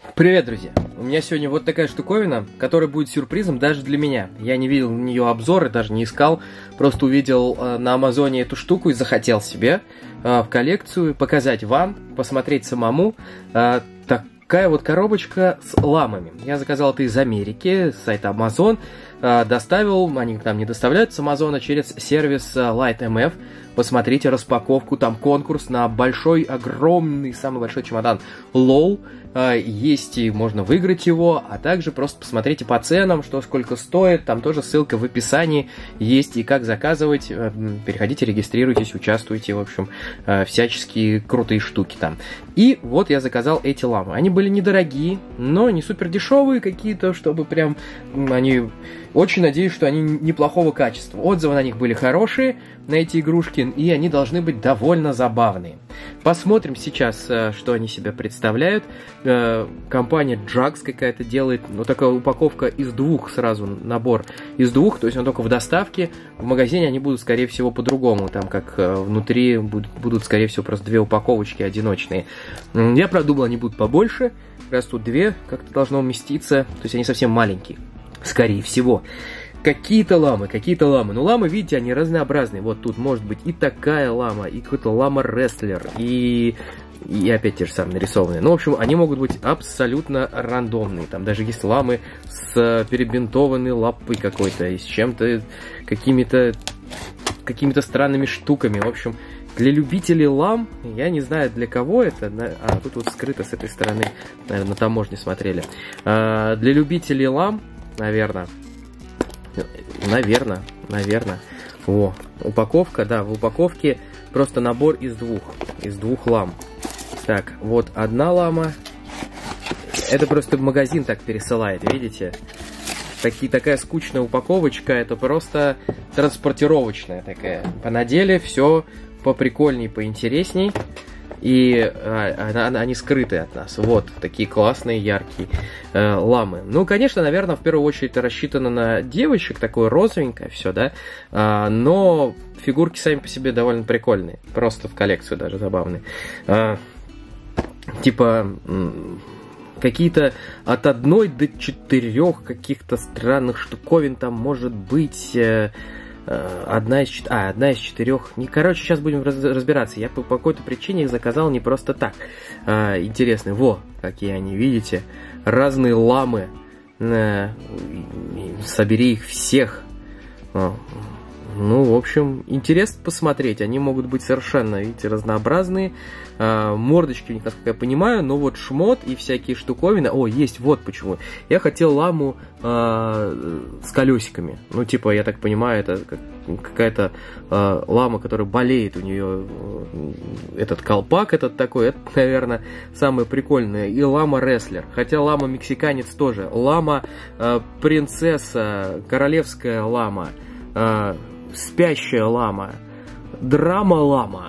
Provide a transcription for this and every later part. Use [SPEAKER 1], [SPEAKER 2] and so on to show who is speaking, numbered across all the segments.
[SPEAKER 1] Привет, друзья! У меня сегодня вот такая штуковина, которая будет сюрпризом даже для меня. Я не видел на нее обзоры, даже не искал, просто увидел на Амазоне эту штуку и захотел себе в коллекцию показать вам, посмотреть самому. Такая вот коробочка с ламами. Я заказал это из Америки, с сайта Amazon. Доставил, они там не доставляют с Амазона, через сервис LightMF. Посмотрите распаковку, там конкурс на большой, огромный, самый большой чемодан LOL. Есть и можно выиграть его, а также просто посмотрите по ценам, что сколько стоит. Там тоже ссылка в описании есть и как заказывать. Переходите, регистрируйтесь, участвуйте, в общем, всяческие крутые штуки там. И вот я заказал эти ламы. Они были недорогие, но не супер дешевые какие-то, чтобы прям они... Очень надеюсь, что они неплохого качества. Отзывы на них были хорошие, на эти игрушки, и они должны быть довольно забавные. Посмотрим сейчас, что они себя представляют. Компания Jax какая-то делает, вот такая упаковка из двух сразу, набор из двух, то есть он только в доставке. В магазине они будут, скорее всего, по-другому, там как внутри будут, скорее всего, просто две упаковочки одиночные. Я, правда, думал, они будут побольше, раз тут две как-то должно уместиться, то есть они совсем маленькие. Скорее всего. Какие-то ламы. Ну, ламы, видите, они разнообразные. Вот тут может быть и такая лама, и какой-то лама-рестлер, и опять те же самые нарисованные. Ну, в общем, они могут быть абсолютно рандомные. Там даже есть ламы с перебинтованной лапой какой-то, и с чем-то, какими-то странными штуками. В общем, для любителей лам, я не знаю, для кого это. Тут вот скрыто с этой стороны. Наверное, на таможне смотрели. Для любителей лам, наверное. О, упаковка, да, в упаковке просто набор из двух лам. Так, вот одна лама. Это просто магазин так пересылает, видите? Такая скучная упаковочка, это просто транспортировочная такая. На деле все поприкольней, поинтересней. И они скрыты от нас. Вот, такие классные, яркие ламы. Ну, конечно, наверное, в первую очередь рассчитано на девочек, такое розовенькое все, да. Но фигурки сами по себе довольно прикольные. Просто в коллекцию даже забавные. Типа... Какие-то от 1 до 4 каких-то странных штуковин там может быть... Одна из 4. Короче, сейчас будем разбираться. Я по какой-то причине их заказал не просто так. Интересные. Во, какие они, видите? Разные ламы. Собери их всех. Ну, в общем, интересно посмотреть. Они могут быть совершенно, видите, разнообразные. Мордочки у них, насколько я понимаю, но вот шмот и всякие штуковины. О, есть, вот почему. Я хотел ламу с колесиками. Ну, типа, я так понимаю, это какая-то лама, которая болеет. У нее этот колпак этот такой. Это, наверное, самое прикольное. И лама-рестлер. Хотя лама-мексиканец тоже. Лама-принцесса, королевская лама. Спящая лама, драма-лама,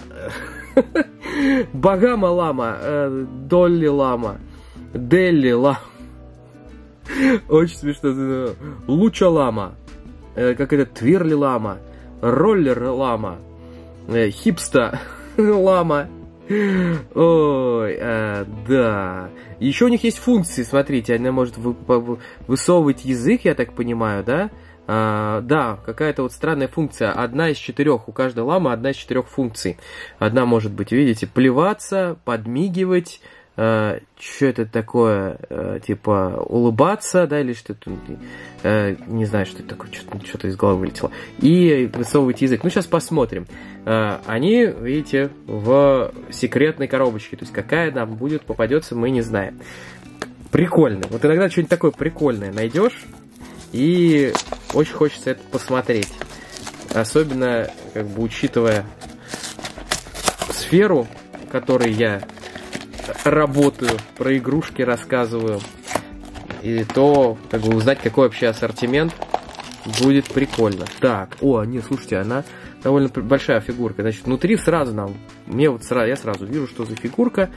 [SPEAKER 1] Багама-лама, Долли-лама, Делли-лама, очень смешно, Луча-лама, как это, Твирли-лама, Роллер-лама, Хипста-лама. Ой, да. Еще у них есть функции, смотрите, она может высовывать язык, я так понимаю, да? Да, какая-то вот странная функция. 1 из 4. У каждой ламы 1 из 4 функций. Одна может быть, видите, плеваться, подмигивать. Что это такое? Типа улыбаться, да, или что-то. Не знаю, что это такое. Что-то из головы вылетело. И высовывать язык. Ну, сейчас посмотрим. Они, видите, в секретной коробочке. То есть, какая нам будет, попадется, мы не знаем. Прикольно. Вот иногда что-нибудь такое прикольное найдешь. И очень хочется это посмотреть. Особенно, как бы, учитывая сферу, в которой я работаю, про игрушки рассказываю. И то, как бы, узнать, какой вообще ассортимент, будет прикольно. Так, нет, слушайте, она довольно большая фигурка. Значит, внутри сразу я сразу вижу, что за фигурка.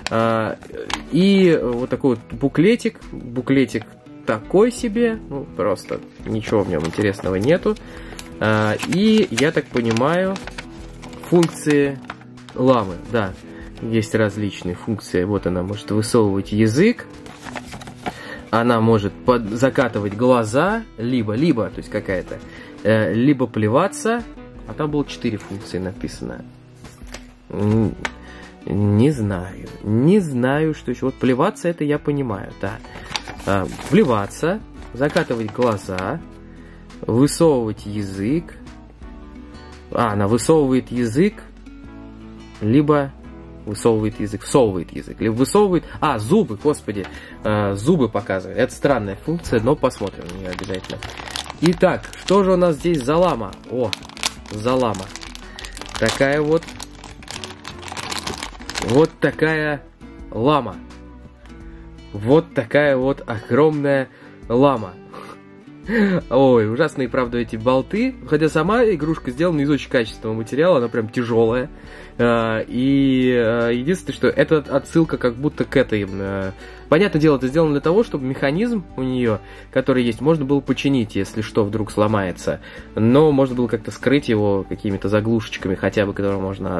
[SPEAKER 1] И вот такой вот буклетик. Буклетик такой себе, ну, просто ничего в нем интересного нету. И, я так понимаю, функции ламы, да, есть различные функции. Вот она может высовывать язык, Она может закатывать глаза, либо, то есть какая-то, либо плеваться, а там было 4 функции написано. Не знаю, что еще. Вот плеваться, это я понимаю, да. Плеваться, закатывать глаза, высовывать язык. Она высовывает язык, либо всовывает язык, либо высовывает... зубы, господи, зубы показывает. Это странная функция, но посмотрим на нее обязательно. Итак, что же у нас здесь за лама? За лама. Такая вот такая лама. Вот такая вот огромная лама. Ой, ужасные, правда, эти болты. Хотя сама игрушка сделана из очень качественного материала, она прям тяжелая. И единственное, что это отсылка как будто к этой... Понятное дело, это сделано для того, чтобы механизм у нее, который есть, можно было починить, если что вдруг сломается. Но можно было как-то скрыть его какими-то заглушечками, хотя бы, которые можно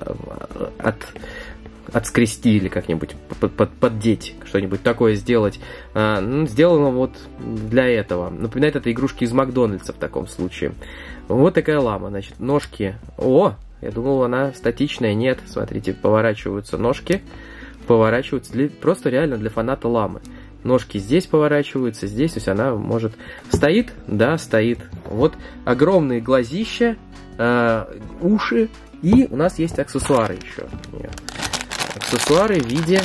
[SPEAKER 1] отскрести или как-нибудь поддеть, что-нибудь такое сделать. Сделано вот для этого. Напоминает это игрушки из Макдональдса в таком случае. Вот такая лама. Значит, ножки. Я думал, она статичная. Нет, смотрите, поворачиваются ножки. Поворачиваются просто реально для фаната ламы. Ножки здесь поворачиваются, здесь, то есть она может... Стоит? Да, стоит. Вот огромные глазища, уши, и у нас есть аксессуары еще. Аксессуары в виде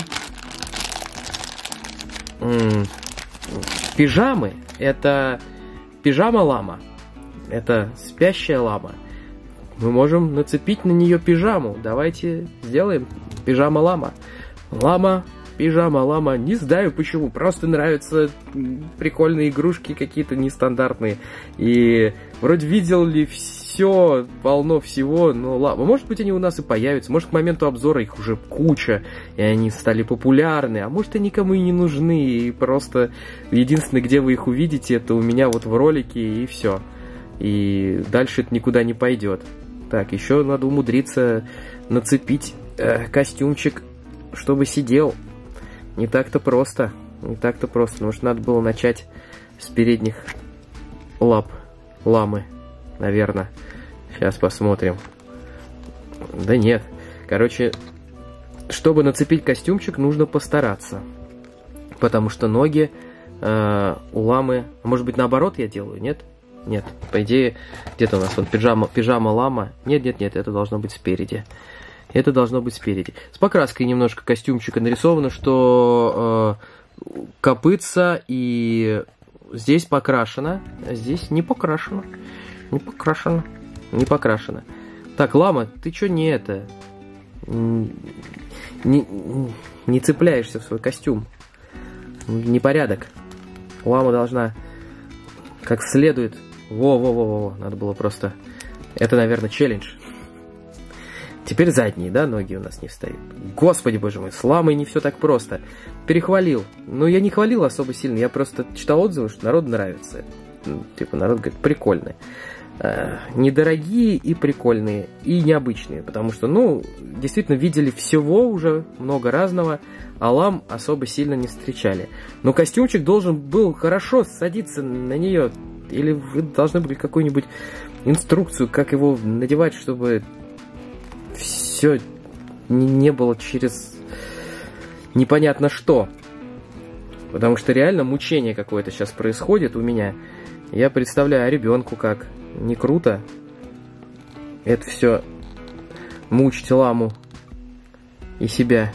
[SPEAKER 1] пижамы. Это пижама-лама. Это спящая лама. Мы можем нацепить на нее пижаму. Давайте сделаем пижама-лама. Лама, пижама-лама. Не знаю почему. Просто нравятся прикольные игрушки какие-то нестандартные. И вроде видел ли все, полно всего, но лама. Может быть, они у нас и появятся. Может, к моменту обзора их уже куча, и они стали популярны. А может, они никому и не нужны. И просто единственное, где вы их увидите, это у меня вот в ролике, и все. И дальше это никуда не пойдет. Так, еще надо умудриться нацепить костюмчик, чтобы сидел. Не так-то просто. Потому что надо было начать с передних лап ламы, наверное. Сейчас посмотрим. Да нет. Короче, чтобы нацепить костюмчик, нужно постараться. Потому что ноги у ламы... Может быть, наоборот я делаю, нет? Нет, по идее, где-то у нас вот пижама-лама. Нет, это должно быть спереди. С покраской немножко костюмчика нарисовано, что копытца и здесь покрашено, а здесь не покрашено. Не покрашено. Так, лама, ты чё не это? Не цепляешься в свой костюм. Непорядок. Лама должна как следует... Во, надо было просто... Это, наверное, челлендж. Теперь задние, да, ноги у нас не встают. Господи, боже мой, с ламой не все так просто. Перехвалил. Но я не хвалил особо сильно, я просто читал отзывы, что народу нравится. Типа, народ говорит, прикольные. Недорогие и прикольные, и необычные. Потому что, действительно, видели всего уже, много разного, а лам особо сильно не встречали. Но костюмчик должен был хорошо садиться на нее. Или вы должны были какую-нибудь инструкцию, как его надевать, чтобы все не было через непонятно что. Потому что реально мучение какое-то сейчас происходит у меня. Я представляю ребенку как. Не круто. Это все мучить ламу и себя.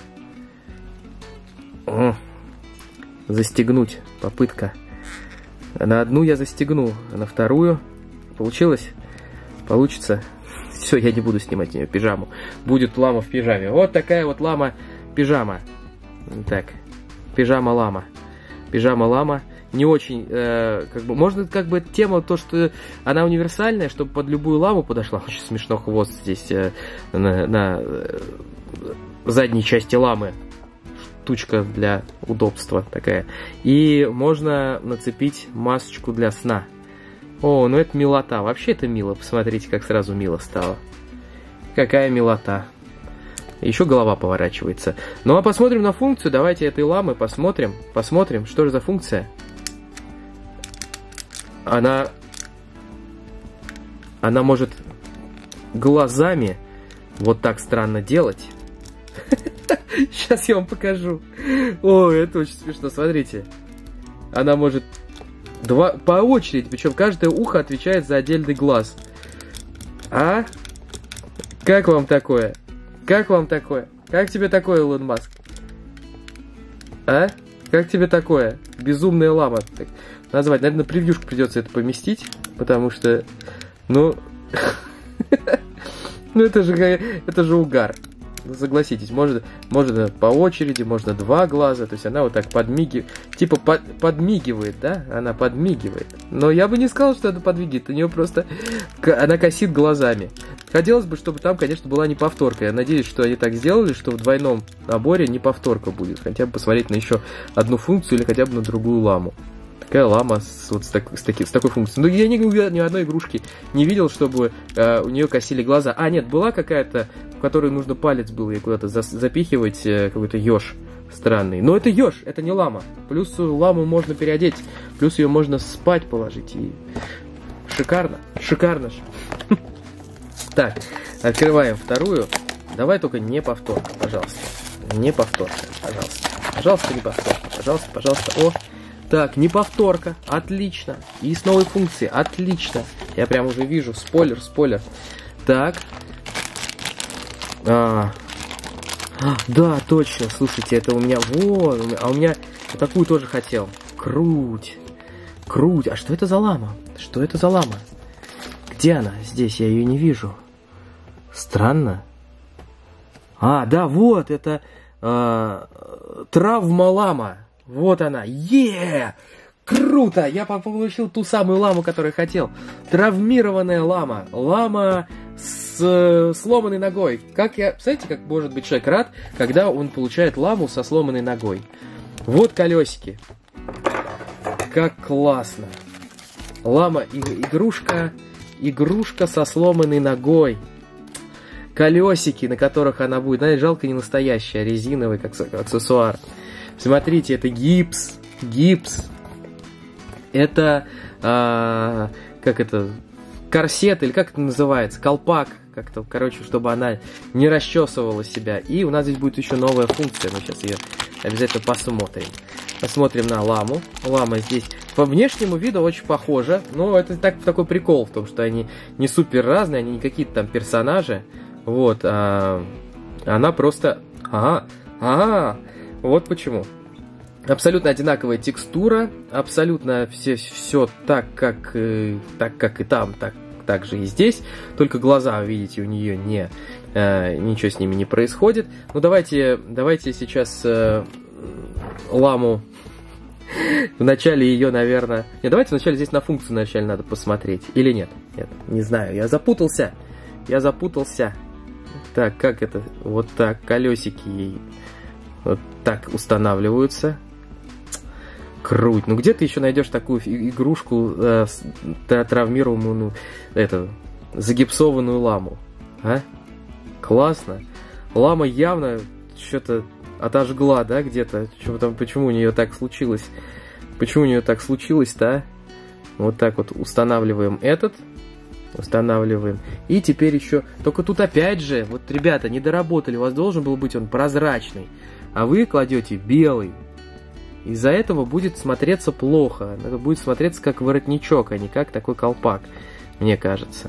[SPEAKER 1] Застегнуть. Попытка. На одну я застегнул, а на вторую получилось? Получится? Все, я не буду снимать с нее пижаму. Будет лама в пижаме. Вот такая вот лама-пижама. Так, пижама-лама. Пижама-лама. Не очень, можно тема то, что она универсальная, чтобы под любую ламу подошла. Очень смешно, хвост здесь на задней части ламы. Штучка для удобства такая. И можно нацепить масочку для сна. О, это милота. Вообще это мило. Посмотрите, как сразу мило стало. Какая милота. Еще голова поворачивается. Ну а посмотрим на функцию. Давайте этой ламы посмотрим. Посмотрим, что же за функция. Она может глазами вот так странно делать. Сейчас я вам покажу. Ой, это очень смешно. Смотрите. Она может по очереди, причем каждое ухо отвечает за отдельный глаз. А? Как вам такое? Как вам такое? Как тебе такое, Илон Маск? А? Как тебе такое? Безумная лама. Так, назвать. Наверное, превьюшку придется это поместить, потому что, ну, ну это же угар. Ну, согласитесь, можно по очереди, можно два глаза, то есть она вот так подмигивает, типа подмигивает, да? Она подмигивает. Но я бы не сказал, что она подмигивает, у нее просто, она косит глазами. Хотелось бы, чтобы там, конечно, была не повторка. Я надеюсь, что они так сделали, что в двойном наборе не повторка будет. Хотя бы посмотреть на еще одну функцию или хотя бы на другую ламу. Такая лама с такой функцией. Ну, я ни одной игрушки не видел, чтобы у нее косили глаза. А, нет, была какая-то, в которой нужно палец было ей куда-то запихивать, какой-то еж странный. Но это еж, это не лама. Плюс ламу можно переодеть, плюс ее можно спать положить. И шикарно, шикарно же. Так, открываем вторую. Давай только не повторка, пожалуйста. Не повторка, пожалуйста. Пожалуйста, не повторка. Пожалуйста, пожалуйста. О! Так, не повторка. Отлично. И с новой функцией. Отлично. Я прям уже вижу. Спойлер, спойлер. Так. Да, точно. Слушайте, это у меня... Вот. А у меня... Я такую тоже хотел. Круть. Круть. А что это за лама? Что это за лама? Где она? Здесь. Я ее не вижу. Странно. А, да, вот. Это... Травма-лама. Вот она. Круто! Я получил ту самую ламу, которую хотел. Травмированная лама. Лама с сломанной ногой. Знаете, как может быть человек рад, когда он получает ламу со сломанной ногой? Вот колесики. Как классно. Лама, игрушка со сломанной ногой. Колесики, на которых она будет. Знаете, жалко, не настоящая, а резиновый, как аксессуар. Смотрите, это гипс. Гипс. Это, как это, корсет, или как это называется, колпак. Как-то, короче, чтобы она не расчесывала себя. И у нас здесь будет еще новая функция. Мы сейчас ее обязательно посмотрим. Посмотрим на ламу. Лама здесь по внешнему виду очень похожа. Но это такой прикол в том, что они не супер разные, они не какие-то там персонажи. Вот. Она просто... Вот почему. Абсолютно одинаковая текстура, абсолютно все так, как и там, так же и здесь. Только глаза, видите, у нее ничего с ними не происходит. Ну, давайте сейчас ламу вначале ее, наверное... Нет, давайте вначале здесь на функцию вначале надо посмотреть. Или нет? Нет, не знаю, я запутался. Так, как это? Вот так, колесики ей вот так устанавливаются. Круть. Ну где ты еще найдешь такую игрушку травмированную, загипсованную ламу? А? Классно. Лама явно что-то отожгла, да, где-то. Почему у нее так случилось? Почему у нее так случилось-то, а? Вот так вот устанавливаем этот. Устанавливаем. И теперь еще... Только тут опять же, вот, ребята, не доработали. У вас должен был быть он прозрачный. А вы кладете белый. Из-за этого будет смотреться плохо. Это будет смотреться как воротничок, а не как такой колпак. Мне кажется.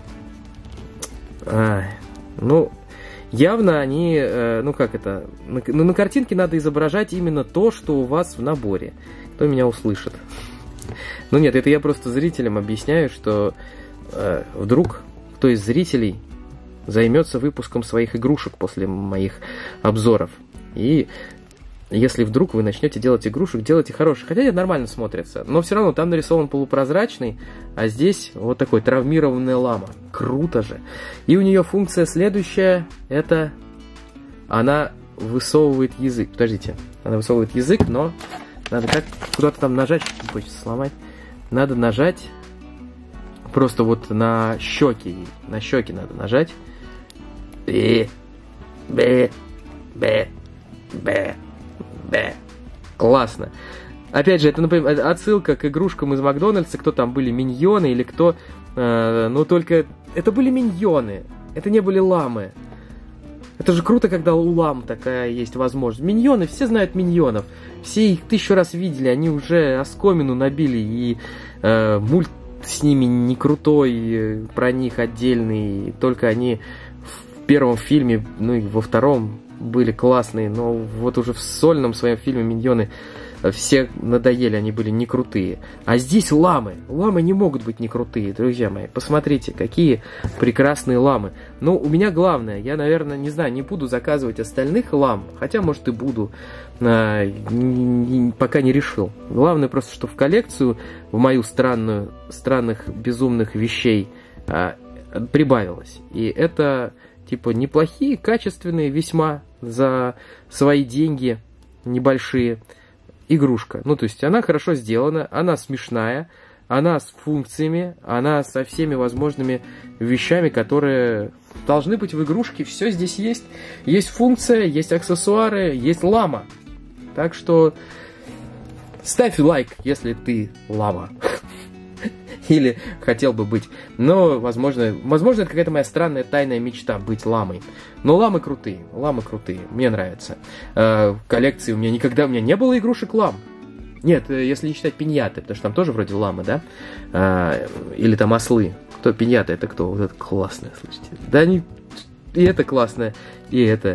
[SPEAKER 1] Ну, явно они... на картинке надо изображать именно то, что у вас в наборе. Кто меня услышит? Ну нет, это я просто зрителям объясняю, что... вдруг кто из зрителей займется выпуском своих игрушек после моих обзоров. И если вдруг вы начнете делать игрушек, делайте хорошие. Хотя это нормально смотрится. Но все равно там нарисован полупрозрачный, а здесь вот такой травмированная лама. Круто же. И у нее функция следующая. Это она высовывает язык. Подождите. Она высовывает язык, но надо куда-то там нажать. Хочется сломать. Надо нажать. Просто вот на щеки. На щеки надо нажать. Б, Б, Б, Б. Классно. Опять же, это, например, отсылка к игрушкам из Макдональдса, кто там были, миньоны или кто... но только это были миньоны, это не были ламы. Это же круто, когда у лам такая есть возможность. Миньоны, все знают миньонов. Все их 1000 раз видели, они уже оскомину набили. И мульт с ними не крутой, про них отдельный. Только они в первом фильме, ну и во втором были классные. Но вот уже в сольном своем фильме миньоны все надоели, они были не крутые. А здесь ламы. Ламы не могут быть не крутые, друзья мои. Посмотрите, какие прекрасные ламы. Ну, у меня главное, я, наверное, не знаю, не буду заказывать остальных лам. Хотя, может, и буду. Пока не решил. Главное просто, что в коллекцию, в мою странных, безумных вещей прибавилось. И это, типа, неплохие, качественные, весьма за свои деньги небольшие игрушка. Ну, то есть она хорошо сделана, она смешная, она с функциями, она со всеми возможными вещами, которые должны быть в игрушке. Все здесь есть. Есть функция, есть аксессуары, есть лама. Так что ставь лайк, если ты лама. Или хотел бы быть. Но, возможно, это какая-то моя странная тайная мечта быть ламой. Но ламы крутые, мне нравятся. В коллекции у меня не было игрушек лам. Нет, если не считать пиньяты, потому что там тоже вроде ламы, да? Или там ослы. Кто пиньята, это кто? Вот это классное, слушайте. Да они... И это классное, и это...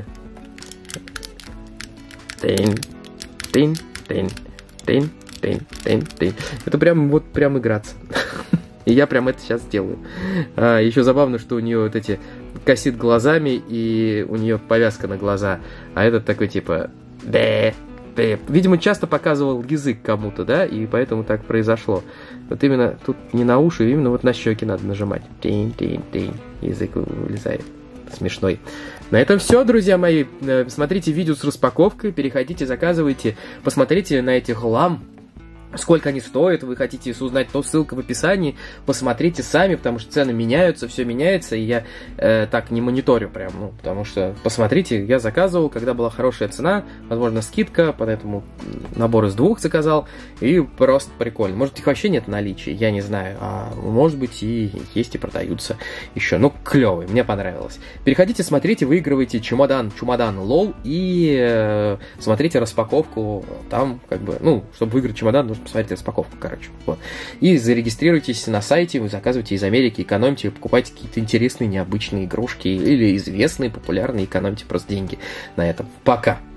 [SPEAKER 1] Это прям играться. И я прям это сейчас делаю. Еще забавно, что у нее вот эти косит глазами, и у нее повязка на глаза. А этот такой типа... Видимо, часто показывал язык кому-то, да? И поэтому так произошло. Вот именно тут не на уши, именно вот на щеки надо нажимать. Язык вылезает. Смешной. На этом все, друзья мои. Смотрите видео с распаковкой, переходите, заказывайте, посмотрите на этих лам. Сколько они стоят, вы хотите узнать, то ссылка в описании, посмотрите сами, потому что цены меняются, все меняется, и я так не мониторю прям, ну, потому что, посмотрите, я заказывал, когда была хорошая цена, возможно, скидка, поэтому набор из 2 заказал, и просто прикольно. Может, их вообще нет в наличии, я не знаю, а может быть и есть и продаются еще, ну, клевый, мне понравилось. Переходите, смотрите, выигрывайте чемодан лол, и смотрите распаковку, там, как бы, ну, чтобы выиграть чемодан, нужно посмотреть распаковку, короче. Вот. И зарегистрируйтесь на сайте, вы заказываете из Америки, экономьте, покупайте какие-то интересные, необычные игрушки или известные, популярные, экономьте просто деньги на этом. Пока!